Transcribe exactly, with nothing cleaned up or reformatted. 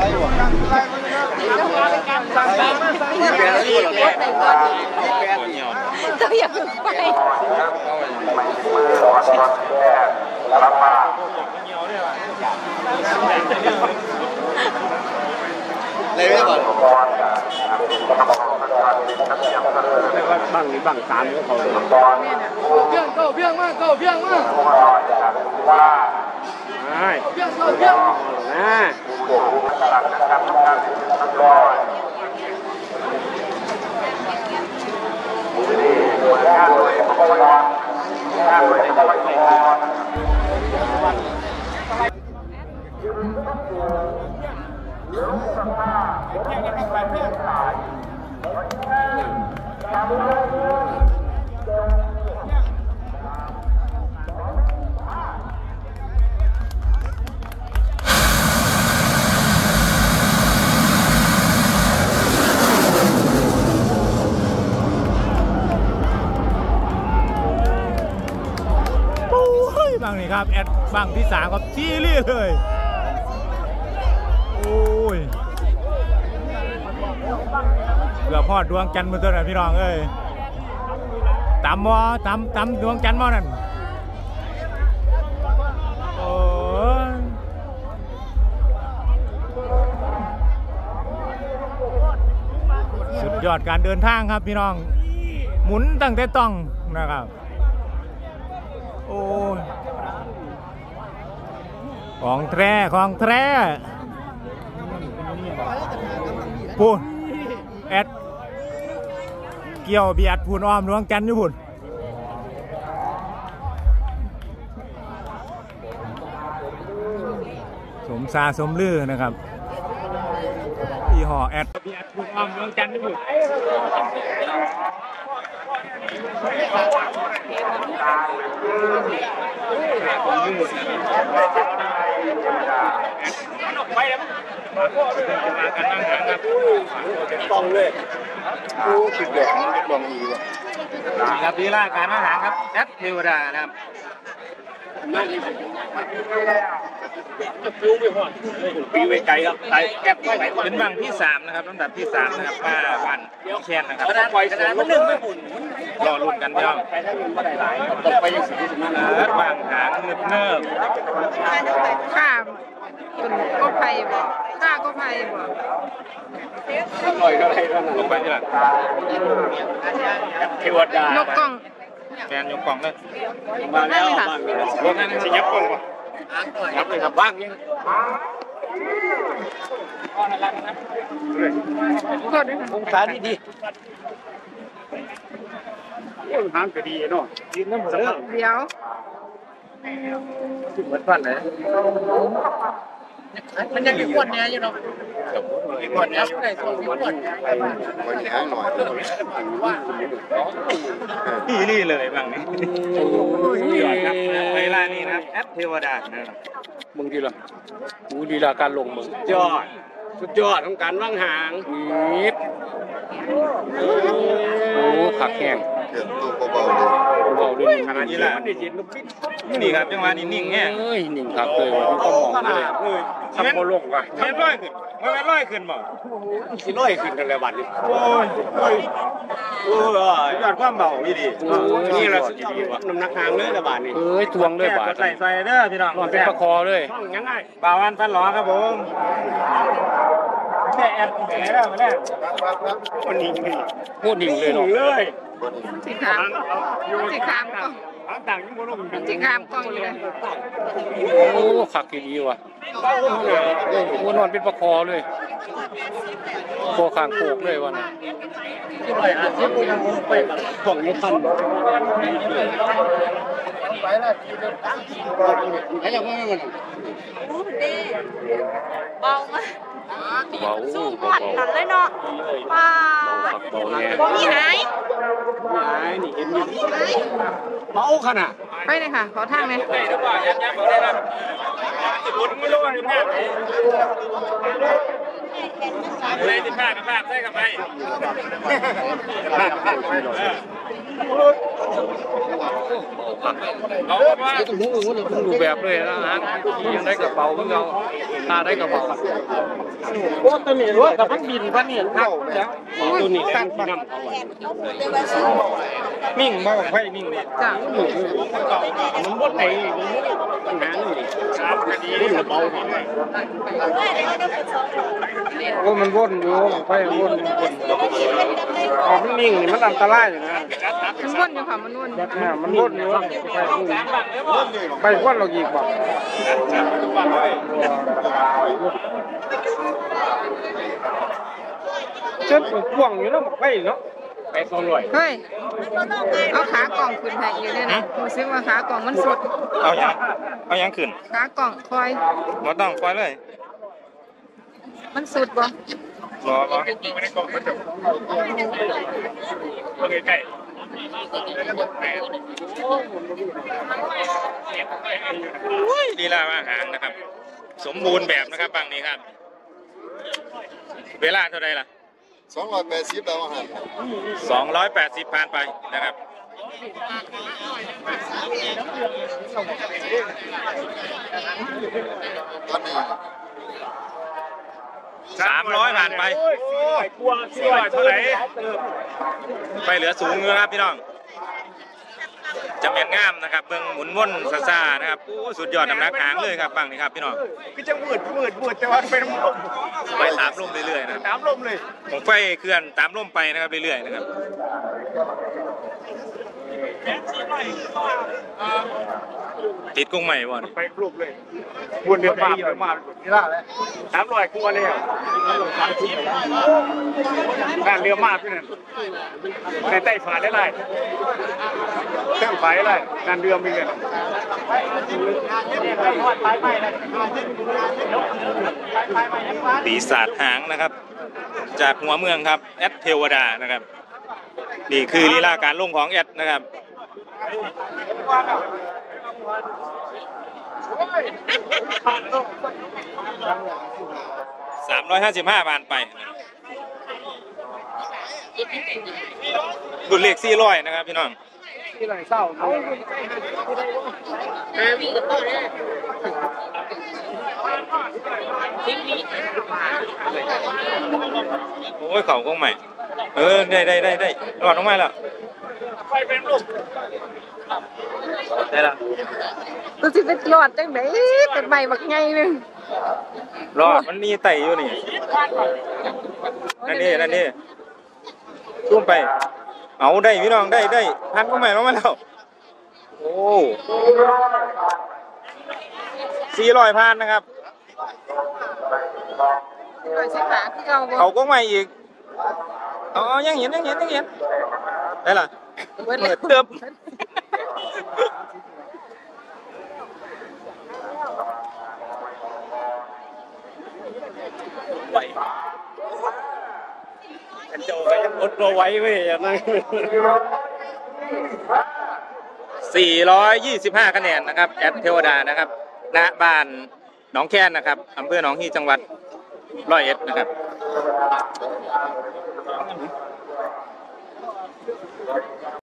ต้องอย่าเพิ่งไปเลยไม่บอกแต่ว่าบังนี่บังสามก็เขาเลยเพียงเก้าเพียงมากเก้าเพียงมากใช่เพียงเก้าเพียงนะบังนี่ครับแอดบังที่สามครับที่เรื่อยเลยโอ้ยเกือบพอดดวงจันทร์มือตัวไหนพี่น้องเอ้ยตำมอตำตำดวงจันทร์มอนั่นโอ้ยสุดยอดการเดินทางครับพี่น้องหมุนตั้งแต่ต้องนะครับโอ้ยของแท้ของแท้พูนแอดเกี่ยวเบียดพูนอ้อมดวงจันทร์อยู่พูนสมซาสมลือนะครับอีห่อแอดเบียดพูนอ้อมดวงจันทร์อยู่พูนไปแล้วมากันนั่งหางครับต้องเลยกูคิดเด็กลองมีว่ะครับดีล่าการนั่งหางครับแอดเทวดานะครับฟิวไปหอดฟิวไปไกลครับไกลแอบเป็นบังที่สามนะครับลำดับที่สามนะครับมาวันแคนนะครับปล่อยกระดานมันหนึ่งไม่หมุนรอลุ้นกันพี่น้องตกไปยังสี่สิบห้าบางหางเนิบเนิบข้าคุณก็ไผ่บ่ข้าก็ไผ่บ่ปล่อยอะไรนั่นลงไปที่หลังเทวดายกกล้องแฟนยกกล้องเลยมาแล้วบ้างรถนั่นสิยับกล้องป่ะยับเลยครับบ้างยังองศาดีดีองศาก็ดีเนาะดีน้ำเหมือนเดี๋ยวเหมือนพันเลยมันยังมีขวดเนี้ยอยู่เนาะขวดเนี้ยอยู่ในโซนขวดขวดแข็งหน่อยนี่นี่เลยบางนี้ครับเวลานี้นะครับแอปเทวดานะครับมึงดีละกูดีละการลงมึงยอดสุดยอดของการว่างหางนิดโอ้ขักแห้งเถื่อนตัวเบาๆเลยเบาด้วยขนาดนี้แหละนี่ครับจังหวะนี้นิ่งแห้งเอ้ยนิ่งครับเลยว่าที่ต้องมองเลยทำโมลงว่ะแม่ร้อยขึ้นแม่ร้อยขึ้นบ่สิร้อยขึ้นกันแล้วบัดนี้โอ้ยโอ้ยโอ้ยยอดความเบาดีดีนี่เราสิดีว่ะน้ำหนักหางเลยละบาทนี่เอ้ยทวงเลยบาทใส่ใส่เด้อพี่น้องนอนเป็นประคอเลยยังไงบ่าวันฟันหลอครับผมแค่แอดแหนแล้วมาแล้วคนนิ่งนี่พูดนิ่งเลยเนาะเลยสิขามสิขามก็ต่างยังบ่ลงสิขามกล้องอยู่เลยโอ้ขักดีว่ะโอ้นอนเป็นประคอเลยคอข้างโคกเลยวันของนี้ทันไปแล้วไอ้ยังไม่มันเบามากสู้หอดนั่นเลยเนาะป้าบ่มีหายหายนี่เห็นอยู่เมาขนาดไปเลยค่ะขอทางเลยไปดีกว่ายับยับเอาได้ครับสิบุญไม่รู้อะไรเนี่ยเลยที่ภาคภาคใช่กับไปภาคภาคเอาว่ารูปแบบเลยนะฮะยังได้กระเป๋าเพิ่งเอาตาได้กระเป๋าโอ้ตัวนี้รู้กับพันบินพันเห็นเข้าแล้วตัวนี้ตั้งที่น้ำเอาไว้มิ่งมากไฟมิ่งเนี่ยจ้ามันบดไหนปัญหาหนึ่งครับคดีรุ่นเบาโอ้มันวนอยู่ไฟวนวนอ๋อมันนิ่งนี่มันอันตรายอยู่นะมันวนอยู่ค่ะมันวนมันวนอยู่ไปไปวนเราอีกบ่เช็ดพ่วงอยู่แล้วไปเนาะไปสองร้อยเฮ้ยเอาขากล่องขึ้นให้อยู่เนี่ยนะรู้สึกว่าขากล่องมันสุดเอาอย่างเอาอย่างขึ้นขากล่องคอยบ่ต้องคอยเลยมันสุดบ่รอรอไม่ได้กล่องมันจะโอเคใกล้ดีล่าอาหารนะครับสมบูรณ์แบบนะครับบางนี้ครับเวลาเท่าไรล่ะสองร้อยแปดสิบแล้วอาหารสองร้อยแปดสิบผ่านไปนะครับตอนนี้สามร้อยผ่านไปเท่าไหร่ไปเหลือสูงนะครับพี่น้องจะเมียนงามนะครับเบื้องหมุนว่นซาซานะครับโอ้สุดยอดน้ำหนักหางเลยครับฟังนี่ครับพี่น้องก็จะมืดมืดมืดแต่ว่าไปน้ำลมไปตามลมเรื่อยๆนะตามลมเลยของไฟเคลื่อนตามลมไปนะครับเรื่อยๆนะครับติดกุ้งใหม่บ่ไปกลุ่มเลยวนเดือดมาเดือดมานี่ล่ะเลยสามร้อยกว่าเลยการเรือมากพี่นั่นในใต้ฝาได้ไรแท่งฝาได้ไรการเรือมีเงินปีศาจหางนะครับจากหัวเมืองครับแอดเทวดานะครับนี่คือลีลาการลงของแอดนะครับสามร้อยห้าสิบห้าผ่านไปดุลเลขสี่ร้อยนะครับพี่น้องที่ไหนเศร้าโอ้ยเข่าก็ใหม่เออได้ได้ได้ได้รอดน้องใหม่แล้วไปเป็นลูกได้ละตัวที่เป็นรอดจังไหนเป็นใบบักไงนึงรอดมันมีไต่อยู่นี่นั่นนี่นั่นนี่ชุ่มไปเอาได้พี่น้องได้ได้พันก็ใหม่น้องมาแล้วโอ้สี่ร้อยพันนะครับเขาก็ใหม่อีกอ๋อยังเห็นยังเห็นยังเห็นได้ล่ะเปิดเติมไหวโจก็ยังอดตัวไว้เว้ยอย่างนั้นสี่ร้อยยี่สิบห้าคะแนนนะครับแอดเทวดานะครับณบ้านหนองแคนนะครับอำเภอหนองฮีจังหวัดร้อยเอ็ดนะครับ